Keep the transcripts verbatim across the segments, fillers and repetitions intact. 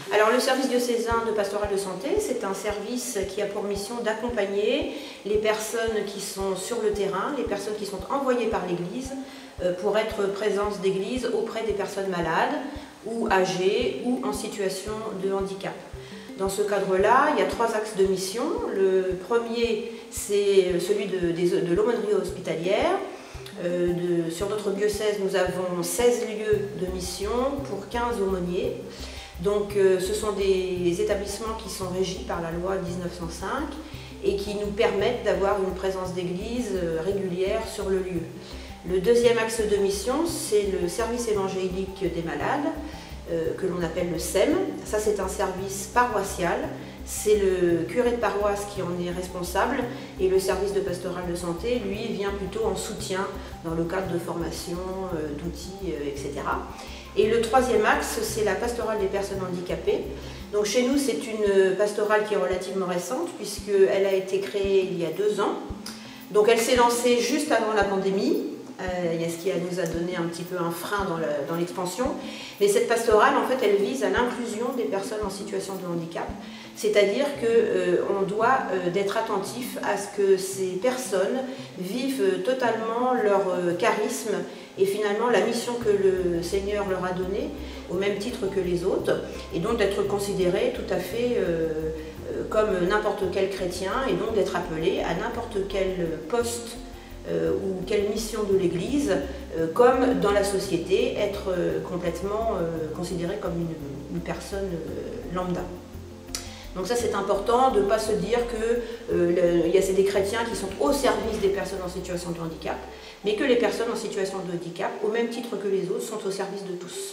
Alors le service diocésain de pastoral de santé, c'est un service qui a pour mission d'accompagner les personnes qui sont sur le terrain, les personnes qui sont envoyées par l'Église pour être présence d'Église auprès des personnes malades ou âgées ou en situation de handicap. Dans ce cadre-là, il y a trois axes de mission. Le premier, c'est celui de, de, de l'aumônerie hospitalière. Euh, de, sur notre diocèse, nous avons seize lieux de mission pour quinze aumôniers. Donc euh, ce sont des établissements qui sont régis par la loi mille neuf cent cinq et qui nous permettent d'avoir une présence d'église euh, régulière sur le lieu. Le deuxième axe de mission, c'est le service évangélique des malades, euh, que l'on appelle le S E M. Ça, c'est un service paroissial. C'est le curé de paroisse qui en est responsable et le service de pastoral de santé, lui, vient plutôt en soutien dans le cadre de formation, euh, d'outils, euh, et cetera. Et le troisième axe, c'est la pastorale des personnes handicapées. Donc chez nous, c'est une pastorale qui est relativement récente puisqu'elle a été créée il y a deux ans. Donc elle s'est lancée juste avant la pandémie. Euh, il y a ce qui nous a donné un petit peu un frein dans l'expansion. Mais cette pastorale, en fait, elle vise à l'inclusion des personnes en situation de handicap. C'est-à-dire qu'on euh, doit euh, d'être attentif à ce que ces personnes vivent euh, totalement leur euh, charisme et finalement la mission que le Seigneur leur a donnée, au même titre que les autres, et donc d'être considérées tout à fait euh, euh, comme n'importe quel chrétien, et donc d'être appelées à n'importe quel poste Euh, ou quelle mission de l'Église, euh, comme dans la société, être euh, complètement euh, considéré comme une, une personne euh, lambda. Donc ça, c'est important de ne pas se dire qu'il euh, y a des chrétiens qui sont au service des personnes en situation de handicap, mais que les personnes en situation de handicap, au même titre que les autres, sont au service de tous.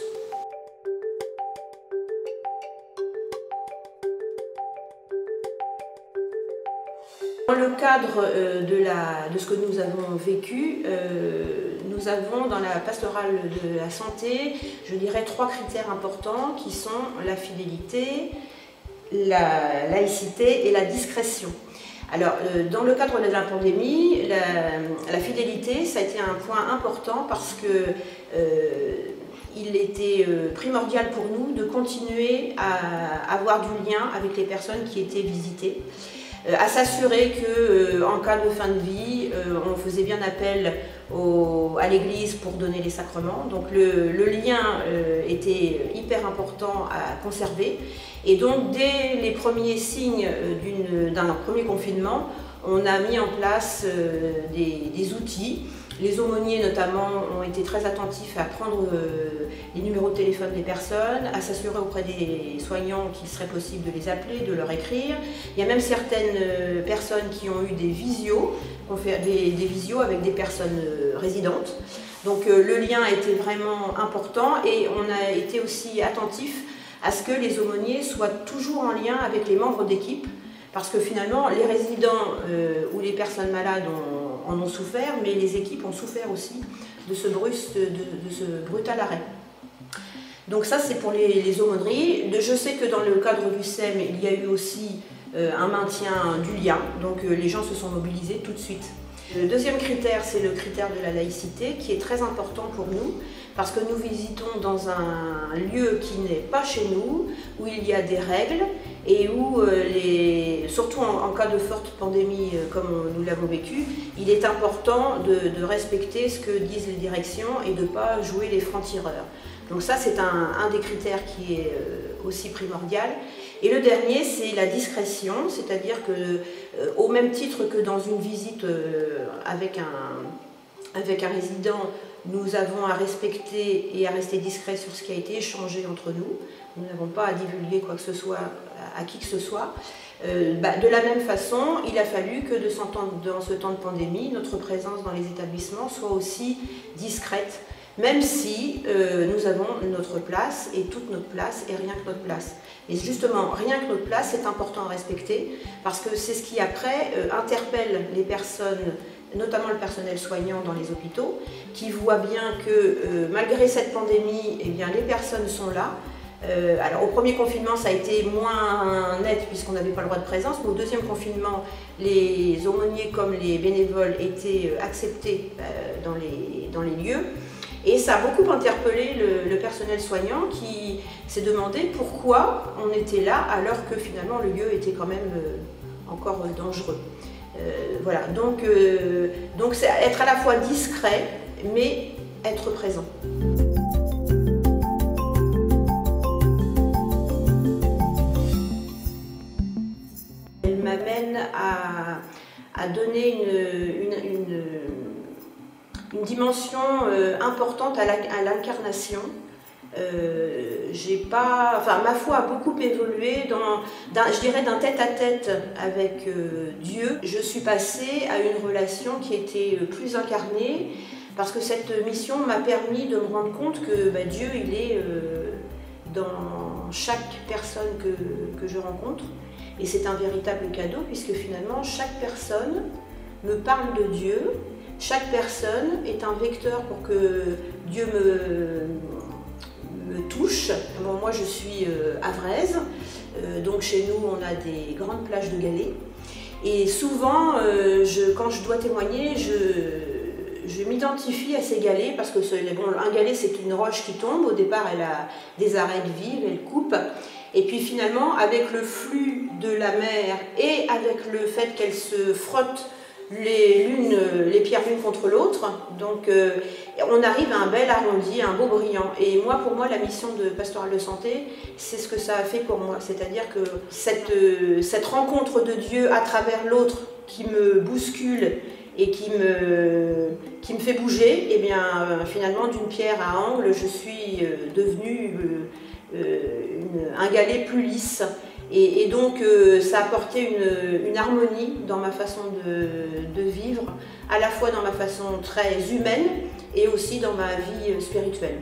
Dans le cadre euh, de, la, de ce que nous avons vécu, euh, nous avons dans la pastorale de la santé, je dirais, trois critères importants qui sont la fidélité, la laïcité et la discrétion. Alors, euh, dans le cadre de la pandémie, la, la fidélité, ça a été un point important parce que euh, il était euh, primordial pour nous de continuer à avoir du lien avec les personnes qui étaient visitées. À s'assurer qu'en euh, cas de fin de vie, euh, on faisait bien appel au, à l'Église pour donner les sacrements. Donc le, le lien euh, était hyper important à conserver. Et donc dès les premiers signes d'un premier confinement, on a mis en place euh, des, des outils. Les aumôniers notamment ont été très attentifs à prendre euh, les numéros de téléphone des personnes, à s'assurer auprès des soignants qu'il serait possible de les appeler, de leur écrire. Il y a même certaines euh, personnes qui ont eu des visios, ont fait des, des visios avec des personnes euh, résidentes. Donc euh, le lien a été vraiment important et on a été aussi attentif à ce que les aumôniers soient toujours en lien avec les membres d'équipe, parce que finalement les résidents euh, ou les personnes malades ont en ont souffert, mais les équipes ont souffert aussi de ce, brus, de, de ce brutal arrêt. Donc ça, c'est pour les, les aumôneries. Je sais que dans le cadre du S E M, il y a eu aussi euh, un maintien du lien, donc euh, les gens se sont mobilisés tout de suite. Le deuxième critère, c'est le critère de la laïcité, qui est très important pour nous, parce que nous visitons dans un lieu qui n'est pas chez nous, où il y a des règles, et où, euh, les, surtout en, en cas de forte pandémie euh, comme on, nous l'avons vécu, il est important de, de respecter ce que disent les directions et de ne pas jouer les francs-tireurs. Donc ça, c'est un, un des critères qui est euh, aussi primordial. Et le dernier, c'est la discrétion, c'est-à-dire que, euh, au même titre que dans une visite euh, avec, un, avec un résident, nous avons à respecter et à rester discret sur ce qui a été échangé entre nous. Nous n'avons pas à divulguer quoi que ce soit à, à qui que ce soit. Euh, bah, de la même façon, il a fallu que de ce temps, dans ce temps de pandémie, notre présence dans les établissements soit aussi discrète, même si euh, nous avons notre place et toute notre place et rien que notre place. Et justement, rien que notre place, c'est important à respecter parce que c'est ce qui après euh, interpelle les personnes, notamment le personnel soignant dans les hôpitaux, qui voient bien que euh, malgré cette pandémie, eh bien, les personnes sont là. Euh, alors au premier confinement, ça a été moins net puisqu'on n'avait pas le droit de présence, mais au deuxième confinement, les aumôniers comme les bénévoles étaient acceptés euh, dans, les, dans les lieux. Et ça a beaucoup interpellé le, le personnel soignant qui s'est demandé pourquoi on était là alors que finalement le lieu était quand même euh, encore dangereux. Euh, voilà, donc euh, donc c'est être à la fois discret mais être présent. Elle m'amène à, à donner une, une, une, une dimension euh, importante à l'incarnation. Euh, j'ai pas, enfin, ma foi a beaucoup évolué, dans, je dirais d'un tête-à-tête avec euh, Dieu. Je suis passée à une relation qui était plus incarnée parce que cette mission m'a permis de me rendre compte que bah, Dieu il est euh, dans chaque personne que, que je rencontre et c'est un véritable cadeau puisque finalement chaque personne me parle de Dieu, chaque personne est un vecteur pour que Dieu me me touche. Bon, moi je suis euh, havraise, euh, donc chez nous on a des grandes plages de galets et souvent euh, je, quand je dois témoigner je, je m'identifie à ces galets parce que bon, un galet c'est une roche qui tombe, au départ elle a des arêtes vives, elle coupe et puis finalement avec le flux de la mer et avec le fait qu'elle se frotte les, l'une, les pierres l'une contre l'autre, donc euh, on arrive à un bel arrondi, un beau brillant. Et moi, pour moi, la mission de Pastoral de Santé, c'est ce que ça a fait pour moi. C'est-à-dire que cette, euh, cette rencontre de Dieu à travers l'autre qui me bouscule et qui me, qui me fait bouger, et bien euh, finalement, d'une pierre à angle, je suis euh, devenue euh, euh, une, un galet plus lisse. Et, et donc euh, ça a apporté une, une harmonie dans ma façon de, de vivre, à la fois dans ma façon très humaine et aussi dans ma vie spirituelle.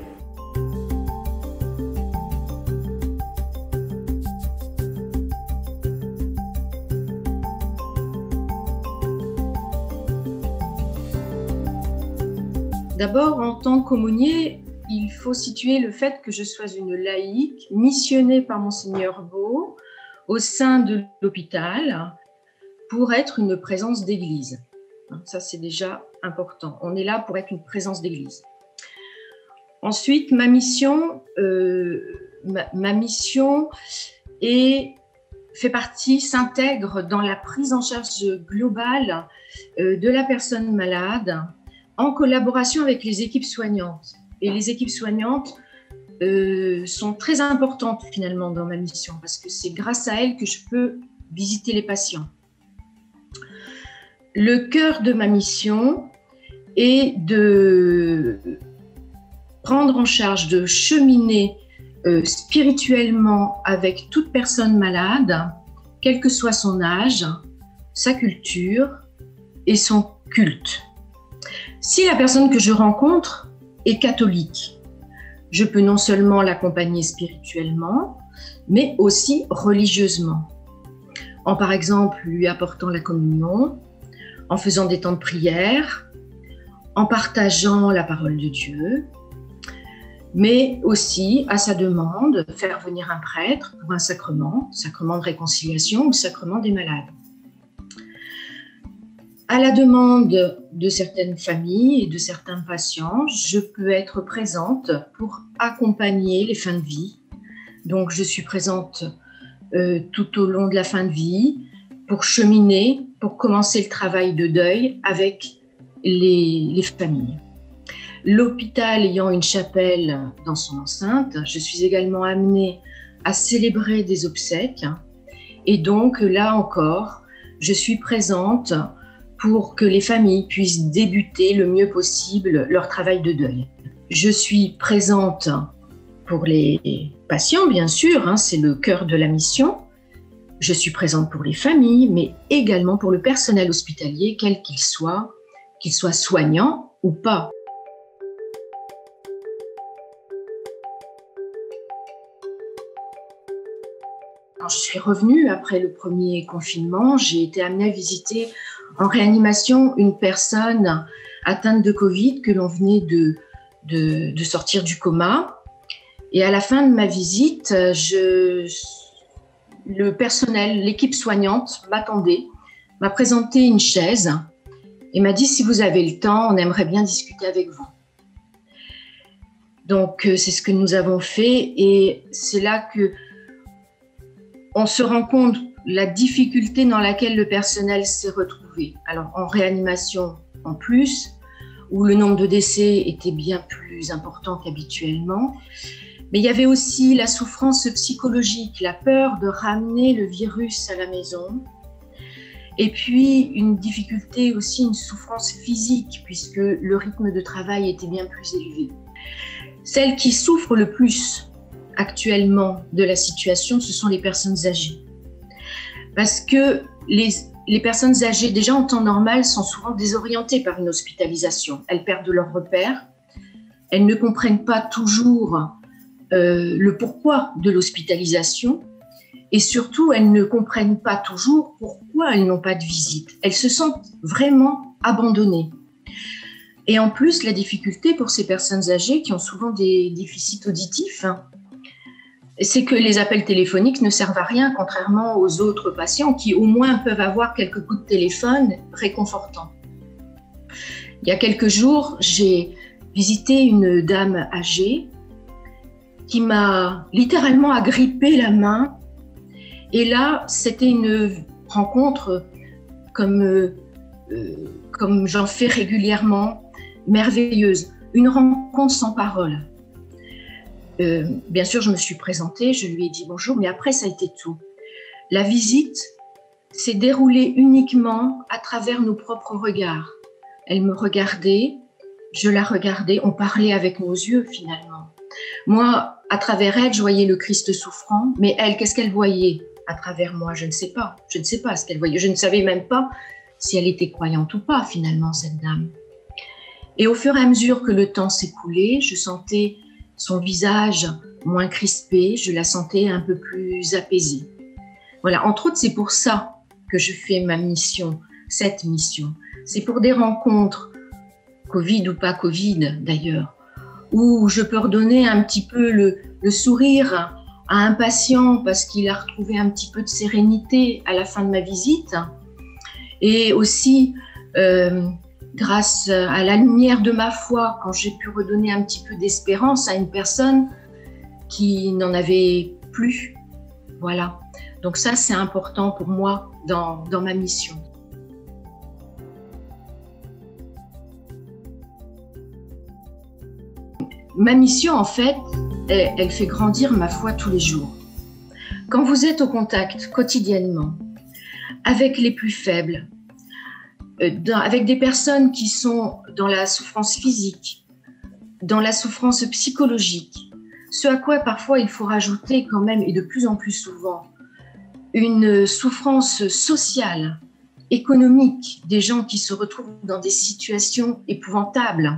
D'abord, en tant qu'aumônier, il faut situer le fait que je sois une laïque missionnée par Monseigneur Beau au sein de l'hôpital pour être une présence d'église. Ça, c'est déjà important. On est là pour être une présence d'église. Ensuite, ma mission, euh, ma, ma mission est, fait partie, s'intègre dans la prise en charge globale euh, de la personne malade en collaboration avec les équipes soignantes. Et les équipes soignantes euh, sont très importantes finalement dans ma mission parce que c'est grâce à elles que je peux visiter les patients. Le cœur de ma mission est de prendre en charge, de cheminer euh, spirituellement avec toute personne malade, quel que soit son âge, sa culture et son culte. Si la personne que je rencontre est catholique, je peux non seulement l'accompagner spirituellement, mais aussi religieusement, en par exemple lui apportant la communion, en faisant des temps de prière, en partageant la parole de Dieu, mais aussi, à sa demande, faire venir un prêtre pour un sacrement, sacrement de réconciliation ou sacrement des malades. À la demande de certaines familles et de certains patients, je peux être présente pour accompagner les fins de vie. Donc, je suis présente euh, tout au long de la fin de vie pour cheminer, pour commencer le travail de deuil avec les, les familles. L'hôpital ayant une chapelle dans son enceinte, je suis également amenée à célébrer des obsèques. Et donc, là encore, je suis présente pour que les familles puissent débuter le mieux possible leur travail de deuil. Je suis présente pour les patients, bien sûr, hein, c'est le cœur de la mission. Je suis présente pour les familles, mais également pour le personnel hospitalier, quel qu'il soit, qu'il soit soignant ou pas. Quand je suis revenue après le premier confinement, j'ai été amenée à visiter en réanimation une personne atteinte de Covid que l'on venait de, de, de sortir du coma. Et à la fin de ma visite, je, le personnel, l'équipe soignante m'attendait, m'a présenté une chaise et m'a dit « Si vous avez le temps, on aimerait bien discuter avec vous ». Donc, euh, c'est ce que nous avons fait et c'est là que on se rend compte la difficulté dans laquelle le personnel s'est retrouvé. Alors, en réanimation en plus, où le nombre de décès était bien plus important qu'habituellement. Mais il y avait aussi la souffrance psychologique, la peur de ramener le virus à la maison. Et puis, une difficulté aussi, une souffrance physique, puisque le rythme de travail était bien plus élevé. Celles qui souffrent le plus actuellement de la situation, ce sont les personnes âgées. Parce que les, les personnes âgées, déjà en temps normal, sont souvent désorientées par une hospitalisation. Elles perdent leurs repères, elles ne comprennent pas toujours euh, le pourquoi de l'hospitalisation et surtout, elles ne comprennent pas toujours pourquoi elles n'ont pas de visite. Elles se sentent vraiment abandonnées. Et en plus, la difficulté pour ces personnes âgées qui ont souvent des déficits auditifs, hein, c'est que les appels téléphoniques ne servent à rien, contrairement aux autres patients qui au moins peuvent avoir quelques coups de téléphone réconfortants. Il y a quelques jours, j'ai visité une dame âgée qui m'a littéralement agrippé la main. Et là, c'était une rencontre comme, euh, comme j'en fais régulièrement, merveilleuse, une rencontre sans parole. Euh, bien sûr, je me suis présentée, je lui ai dit bonjour, mais après, ça a été tout. La visite s'est déroulée uniquement à travers nos propres regards. Elle me regardait, je la regardais, on parlait avec nos yeux finalement. Moi, à travers elle, je voyais le Christ souffrant, mais elle, qu'est-ce qu'elle voyait à travers moi? Je ne sais pas, je ne sais pas ce qu'elle voyait. Je ne savais même pas si elle était croyante ou pas finalement, cette dame. Et au fur et à mesure que le temps s'écoulait, je sentais son visage moins crispé, je la sentais un peu plus apaisée. Voilà, entre autres, c'est pour ça que je fais ma mission, cette mission. C'est pour des rencontres, Covid ou pas Covid d'ailleurs, où je peux redonner un petit peu le, le sourire à un patient parce qu'il a retrouvé un petit peu de sérénité à la fin de ma visite. Et aussi, euh, grâce à la lumière de ma foi, quand j'ai pu redonner un petit peu d'espérance à une personne qui n'en avait plus. Voilà. Donc ça, c'est important pour moi dans, dans ma mission. Ma mission, en fait, elle, elle fait grandir ma foi tous les jours. Quand vous êtes au contact quotidiennement avec les plus faibles, Dans, avec des personnes qui sont dans la souffrance physique, dans la souffrance psychologique, ce à quoi parfois il faut rajouter quand même, et de plus en plus souvent, une souffrance sociale, économique, des gens qui se retrouvent dans des situations épouvantables.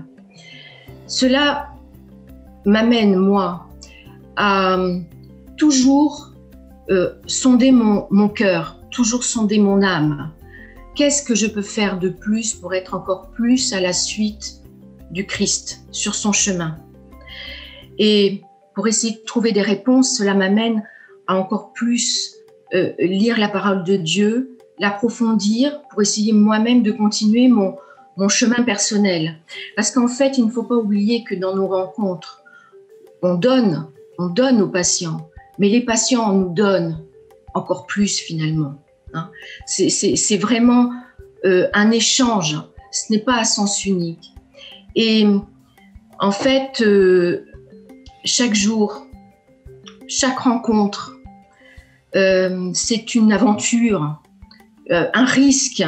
Cela m'amène, moi, à toujours euh, sonder mon, mon cœur, toujours sonder mon âme. Qu'est-ce que je peux faire de plus pour être encore plus à la suite du Christ sur son chemin? Et pour essayer de trouver des réponses, cela m'amène à encore plus euh, lire la parole de Dieu, l'approfondir pour essayer moi-même de continuer mon, mon chemin personnel. Parce qu'en fait, il ne faut pas oublier que dans nos rencontres, on donne, on donne aux patients, mais les patients nous donnent encore plus finalement. Hein. C'est, c'est, c'est vraiment euh, un échange, ce n'est pas à sens unique. Et en fait, euh, chaque jour, chaque rencontre, euh, c'est une aventure, euh, un risque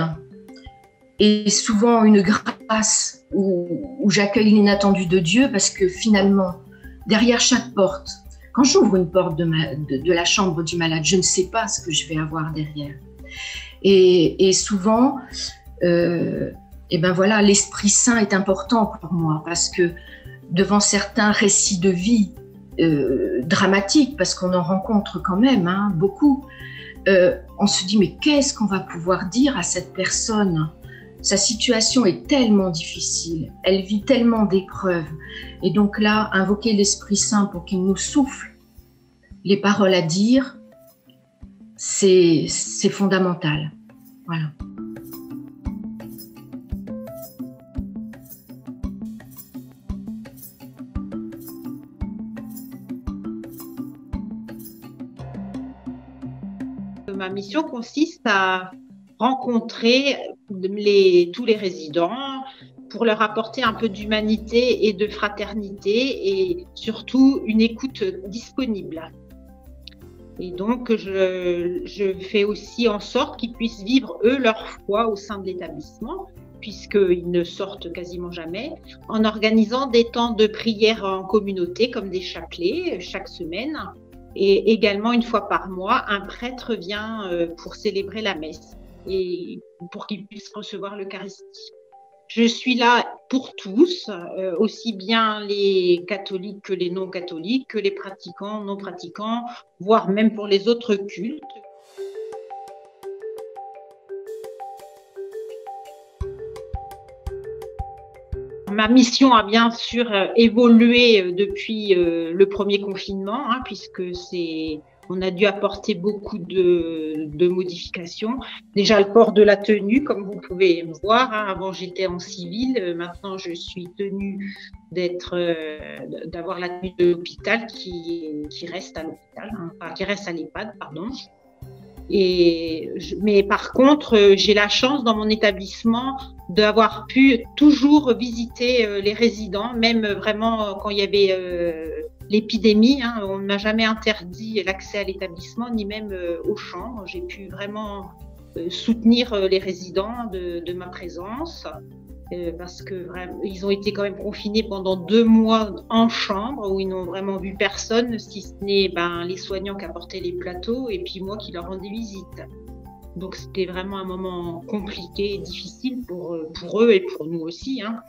et souvent une grâce où, où j'accueille l'inattendu de Dieu parce que finalement, derrière chaque porte, quand j'ouvre une porte de, ma, de, de la chambre du malade, je ne sais pas ce que je vais avoir derrière. Et, et souvent, euh, et ben voilà, l'Esprit Saint est important pour moi parce que devant certains récits de vie euh, dramatiques, parce qu'on en rencontre quand même hein, beaucoup, euh, on se dit mais qu'est-ce qu'on va pouvoir dire à cette personne? Sa situation est tellement difficile, elle vit tellement d'épreuves. Et donc là, invoquer l'Esprit Saint pour qu'il nous souffle les paroles à dire, c'est, c'est fondamental. Voilà. Ma mission consiste à rencontrer les, tous les résidents pour leur apporter un peu d'humanité et de fraternité et surtout une écoute disponible. Et donc, je, je fais aussi en sorte qu'ils puissent vivre, eux, leur foi au sein de l'établissement, puisqu'ils ne sortent quasiment jamais, en organisant des temps de prière en communauté, comme des chapelets, chaque semaine. Et également, une fois par mois, un prêtre vient pour célébrer la messe et pour qu'ils puissent recevoir l'Eucharistie. Je suis là pour tous, euh, aussi bien les catholiques que les non-catholiques, que les pratiquants, non-pratiquants, voire même pour les autres cultes. Ma mission a bien sûr évolué depuis euh, le premier confinement, hein, puisque c'est... On a dû apporter beaucoup de, de modifications. Déjà, le port de la tenue, comme vous pouvez me voir. Hein, avant, j'étais en civil. Maintenant, je suis tenue d'être, euh, d'avoir la tenue de l'hôpital qui, qui reste à l'hôpital, hein, enfin, qui reste à l'EHPAD, pardon. Et, mais par contre, j'ai la chance dans mon établissement d'avoir pu toujours visiter les résidents, même vraiment quand il y avait euh, l'épidémie, hein, on ne m'a jamais interdit l'accès à l'établissement, ni même euh, aux chambres. J'ai pu vraiment euh, soutenir les résidents de, de ma présence, euh, parce que vraiment, ils ont été quand même confinés pendant deux mois en chambre, où ils n'ont vraiment vu personne, si ce n'est ben, les soignants qui apportaient les plateaux, et puis moi qui leur rendais visite. Donc c'était vraiment un moment compliqué et difficile pour, pour eux et pour nous aussi, hein.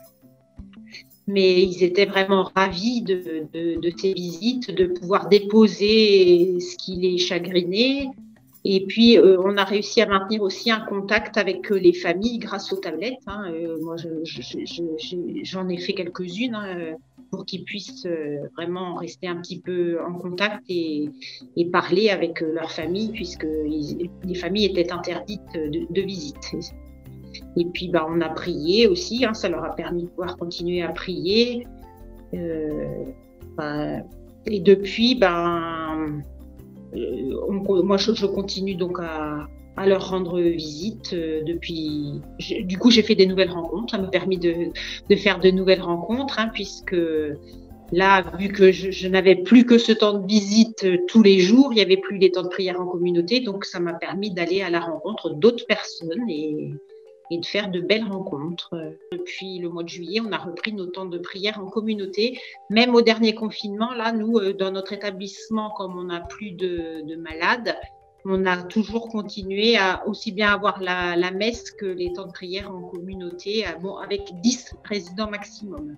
Mais ils étaient vraiment ravis de, de, de ces visites, de pouvoir déposer ce qui les chagrinait. Et puis, euh, on a réussi à maintenir aussi un contact avec les familles grâce aux tablettes. Hein. Euh, moi, je, je, je, je, j'en ai fait quelques-unes hein, pour qu'ils puissent euh, vraiment rester un petit peu en contact et, et parler avec leurs familles, puisque ils, les familles étaient interdites de, de visite. Et puis, bah, on a prié aussi, hein, ça leur a permis de pouvoir continuer à prier. Euh, bah, et depuis, ben, euh, on, moi, je, je continue donc à, à leur rendre visite. Euh, depuis, je, du coup, j'ai fait des nouvelles rencontres. Ça m'a permis de, de faire de nouvelles rencontres, hein, puisque là, vu que je, je n'avais plus que ce temps de visite euh, tous les jours, il n'y avait plus les temps de prière en communauté. Donc, ça m'a permis d'aller à la rencontre d'autres personnes et et de faire de belles rencontres. Depuis le mois de juillet, on a repris nos temps de prière en communauté. Même au dernier confinement, là, nous, dans notre établissement, comme on n'a plus de, de malades, on a toujours continué à aussi bien avoir la, la messe que les temps de prière en communauté, bon, avec dix résidents maximum.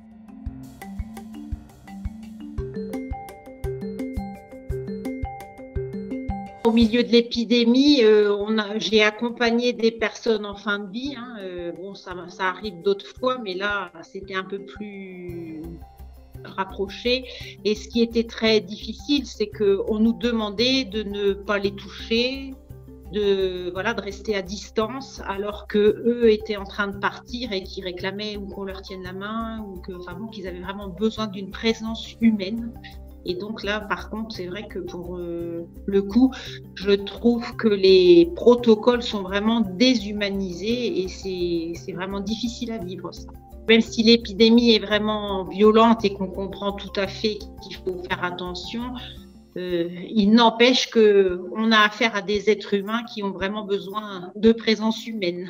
Au milieu de l'épidémie, euh, j'ai accompagné des personnes en fin de vie. Hein, euh, bon, ça, ça arrive d'autres fois, mais là, c'était un peu plus rapproché. Et ce qui était très difficile, c'est qu'on nous demandait de ne pas les toucher, de, voilà, de rester à distance, alors qu'eux étaient en train de partir et qu'ils réclamaient ou qu'on leur tienne la main, ou que, enfin, bon, qu'ils avaient vraiment besoin d'une présence humaine. Et donc là, par contre, c'est vrai que pour euh, le coup, je trouve que les protocoles sont vraiment déshumanisés et c'est vraiment difficile à vivre ça. Même si l'épidémie est vraiment violente et qu'on comprend tout à fait qu'il faut faire attention, euh, il n'empêche qu'on a affaire à des êtres humains qui ont vraiment besoin de présence humaine.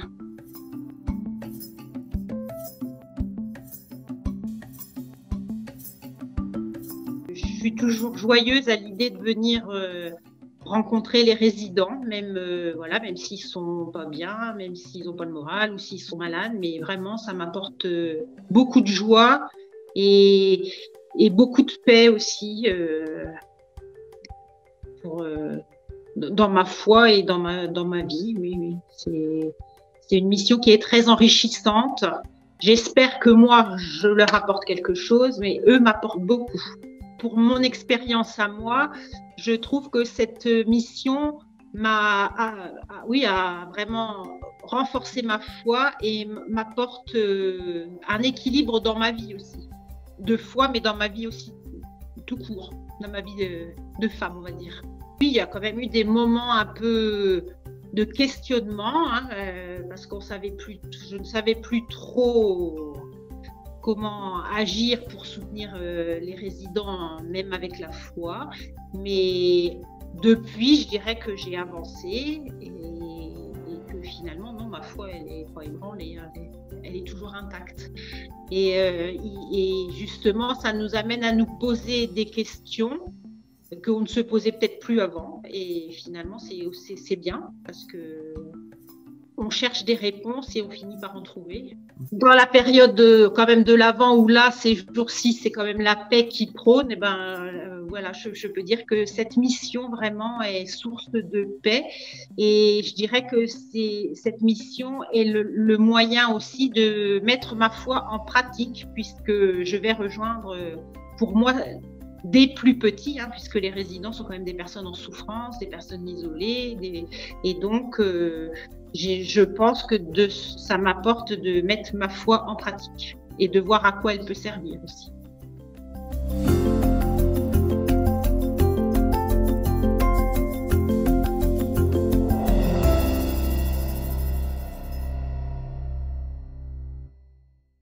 Je suis toujours joyeuse à l'idée de venir euh, rencontrer les résidents, même, euh, voilà, même s'ils ne sont pas bien, même s'ils n'ont pas le moral ou s'ils sont malades. Mais vraiment, ça m'apporte euh, beaucoup de joie et, et beaucoup de paix aussi euh, pour, euh, dans ma foi et dans ma, dans ma vie. Oui, oui. C'est une mission qui est très enrichissante. J'espère que moi, je leur apporte quelque chose, mais eux m'apportent beaucoup. Pour mon expérience à moi, je trouve que cette mission m'a, a, a, oui, a vraiment renforcé ma foi et m'apporte euh, un équilibre dans ma vie aussi, de foi, mais dans ma vie aussi, tout court, dans ma vie de, de femme, on va dire. il y a quand même eu des moments un peu de questionnement, hein, euh, parce qu'on savait plus, je ne savais plus trop comment agir pour soutenir euh, les résidents, même avec la foi. Mais depuis, je dirais que j'ai avancé et, et que finalement, non, ma foi, elle est pas ébranlée, elle est, elle est toujours intacte. Et, euh, et justement, ça nous amène à nous poser des questions qu'on ne se posait peut-être plus avant. Et finalement, c'est, c'est, c'est bien parce que on cherche des réponses et on finit par en trouver. Dans la période de, quand même de l'Avent, où là, ces jours-ci, c'est quand même la paix qui prône, et ben, euh, voilà, je, je peux dire que cette mission vraiment est source de paix. Et je dirais que c'est, cette mission est le, le moyen aussi de mettre ma foi en pratique, puisque je vais rejoindre, pour moi, des plus petits, hein, puisque les résidents sont quand même des personnes en souffrance, des personnes isolées, des, et donc euh, j'ai, je pense que de, ça m'apporte de mettre ma foi en pratique et de voir à quoi elle peut servir aussi.